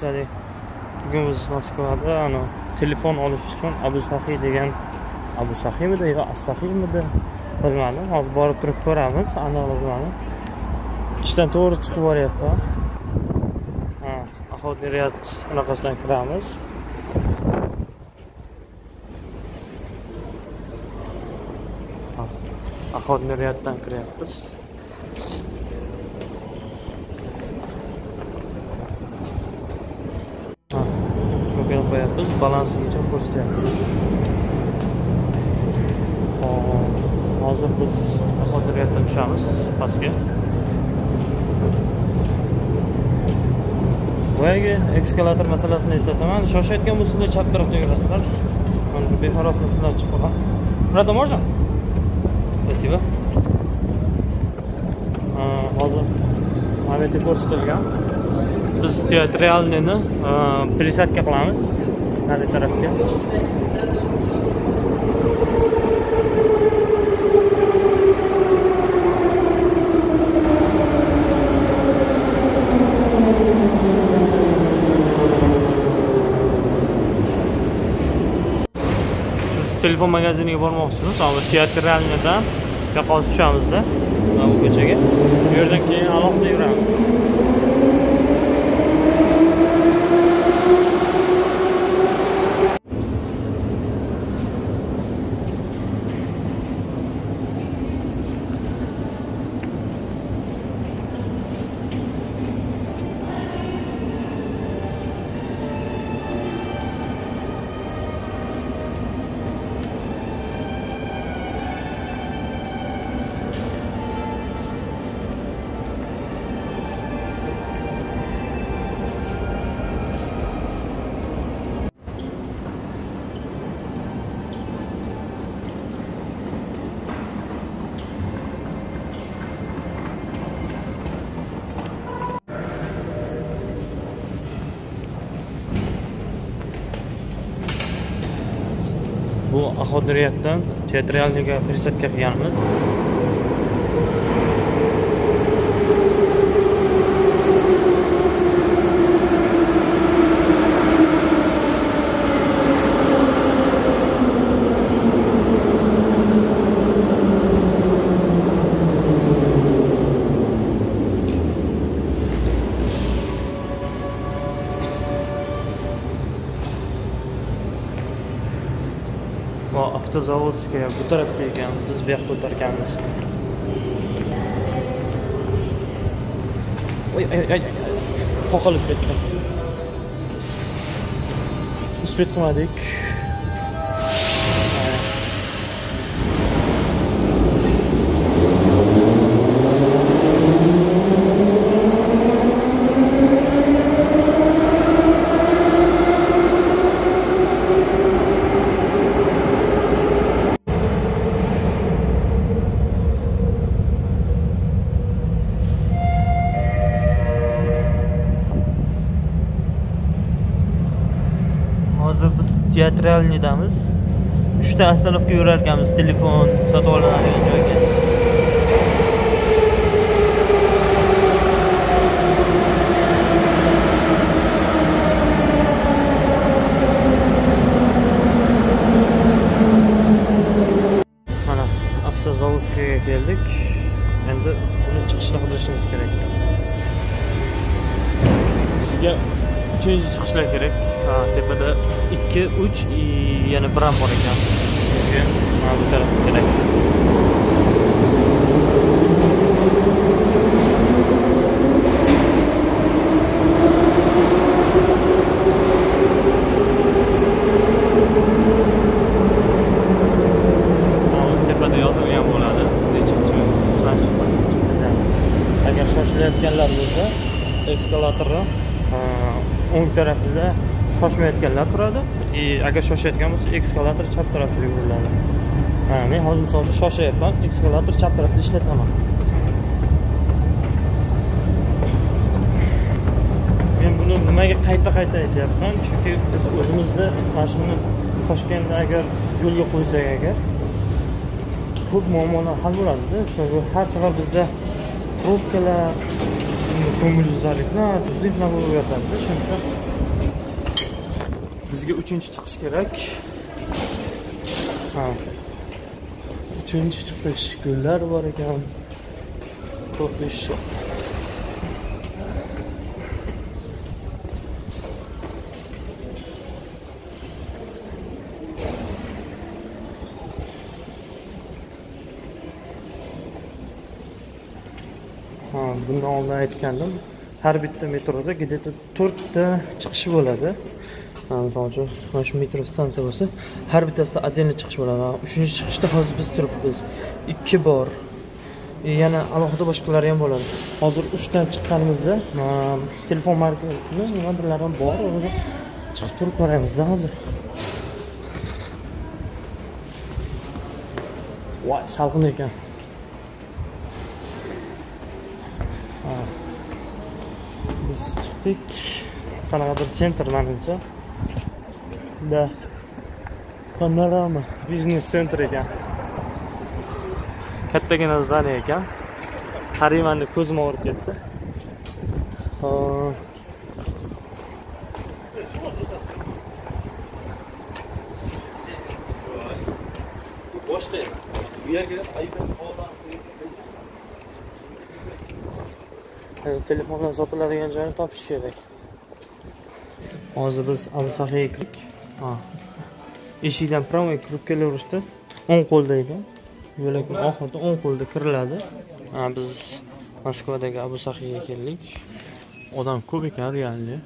boshlaylik. Bugun biz Moskvada telefon olish uchun Abu Saxiy degan, Abu Saxiymidi yo Astaxiymidi bilmadim. Hozir borib turib ko'ramiz, aniqlab bilmadim. Ishdan to'g'ri chiqib boryapman. Ahodiy riyad anaqasidan kiramiz. Ahodiy riyaddan kiryapmiz. Cho'kib qo'yapmiz, balansigacha ko'rsatyapmiz. Hozir biz ahodiy riyaddan tushamiz pastga. Boyagi eskalator masalasini eslataman. Shoshayotgan bo'lsanglar chap tarafga yurasizlar. Mana bu beharosini tunab chiqaman. Burada можно? Спасибо. Hozir momentda ko'rsatilgan. Biz teatralniyni пересадка qilamiz nari tarafga. Telefon magaziniga bormoqchimiz. Hozir teatralniyadan yoqqa tushamiz-da bu ko'chaga. Bu yerdan keyin alohida yuramiz. Bu ahodiy riyaddan teatralniyaga пересадка qilganmiz. Avtozavodskiga bu tarafga ekan, biz bu yoqqa o'tarkanmiz. Oy, qoqilib ketdi. Uspet qilmadik. Hozir biz teatralniyadamiz. 3 ta ostanovka yurar ekanmiz telefon sotib olinadigan joyga. Mana avtozavodskiga keldik. Endi buni chiqishni qilishimiz kerak. Bizga 3-chi chiqishlar kerak. Tepada 2, 3, yana 1 ham bor ekan. Keyin mana bu tarafga kerak. Tepada yozilgan bo'ladi. Nechinchi agar shoshilayotganlar bo'lsa, eskalatorni o'ng tarafida shoshmayotganlar turadi. Agar shoshayotgan bo'lsa, eskalator chap tarafga yuriladi. Men hozir misol uchun shoshyapman, eskalator chap tarafda ishlataman. Men buni nimaga qayta aytyapman? Chunki biz o'zimizni mashinani Toshkentda agar yo'lga qo'ysak agar ko'p muammolar hal bo'ladi-da. Har safar bizda probkalar, ko'ngilsizliklar, tuzliklar bo'lib yotadi. Shuning uchun bizga 3-chiqish kerak. Ha. 3-chiqish gullar bor ekan. Coffee shop. Bundan oldin aytgandim. Har bitta metroda где-то 4 ta chiqish bo'ladi. Misol uchun mana shu metro stansiya bo'lsa, har bittasida отдельно chiqish bo'ladi. 3-chiqishda hozir biz turibmiz. 2 bor. Yana alohida boshqalari ham bo'ladi. Hozir 3 dan chiqqanimizda telefon markasini nimadirlar ham bor. O'zi chiqib turib ko'ramiz-da hozir. Voy, salqin ekan. Biz chiqdik. Qanaqadir sentr menimcha. Da Panorama biznes center ekan. Kattagina zdaniya ekan. Qarayman deb ko'zim og'rib ketdi. Boshqa bu yerga telefondan sotiladigan joyni topish kerak. Hozir biz Abu Sahiga kirdik. Eshikdan pravoy kirib kelaverishdi. O'ng qo'lda ekan. Yo'lakning oxirida o'ng qo'lda kiriladi. Biz Moskvadagi Abu Sahiga keldik. Odam ko'p ekan realni.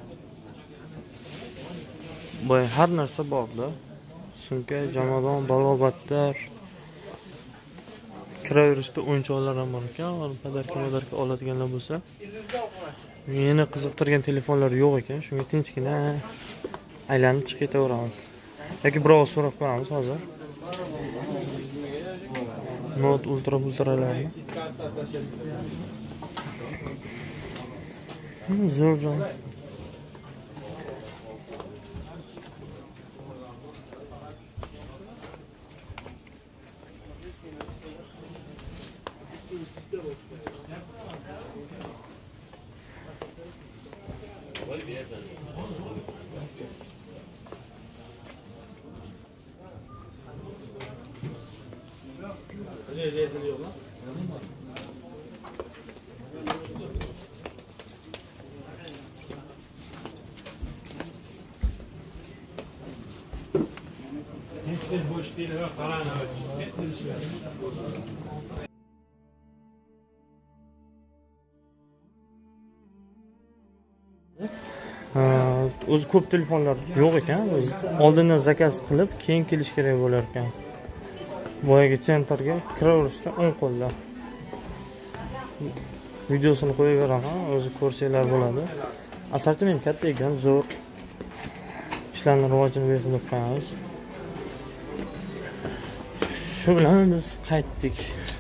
Boy har narsa borda. Sumka, jomadon, balobatlar. Kiraverishda o'yinchoqlar ham bor ekan. Padarka oladiganlar bo'lsa. Meni qiziqtirgan telefonlar yo'q ekan. Shunga tinchgina aylanib chiqib ketaveramiz. Yoki birov so'rab ko'ramiz hozir. Note ultralarni. Zo'r joy. O'zi ko'p telefonlar yo'q ekan. Biz oldindan zakaz qilib, keyin kelish kerak bo'lar ekan. Boyagi sentrga kiraverishda o'ng qo'lda. Videosini qo'yaveraman, o'zi ko'rsanglar bo'ladi. Assortiment katta ekan, zo'r. Ishlarni rivojini bersin deb qo'yamiz. Shu bilan biz qaytdik.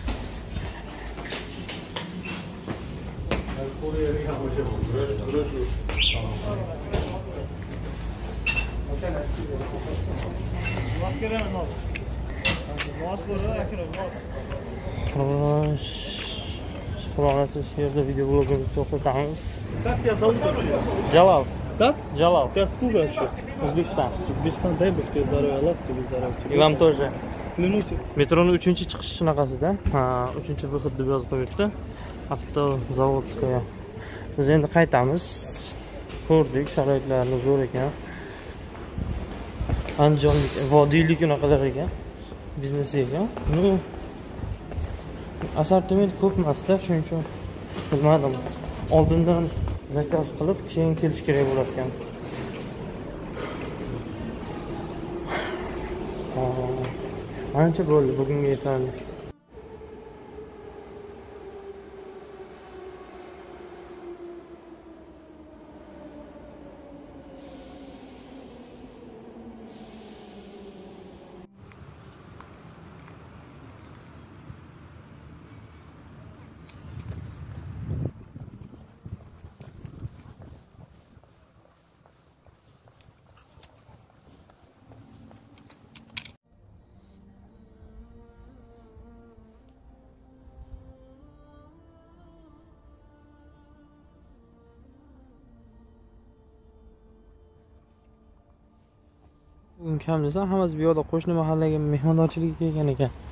Xulosasiz yerda video blogimizni to'xtatamiz. Как тебя зовут вообще? Jalal. Как? Jalal. Ты откуда вообще? O'zbekiston. Узбекистан, дай бог тебе здоровья, Аллах тебе здоровья. И вам тоже. Клянусь. Metroning 3-chiqish shunaqasida. 3-vyxod deb yozib qo'yibdi. Avtozavodskaya. Biz endi qaytamiz. Ko'rdik, sharoitlarni zo'r ekan. Andijonlik, vodiylik unaqalar ekan. Biznes ekan. Assortiment ko'p emas-da, shuning uchun bilmadim. Oldindan zakaz qilib, keyin kelish kerak bo'lar ekan. Ancha bo'ldi bugunga yetarli. Bugun kam desam, hammasi bu yoqda qo'shni mahallaga mehmondorchilikka kelgan ekan.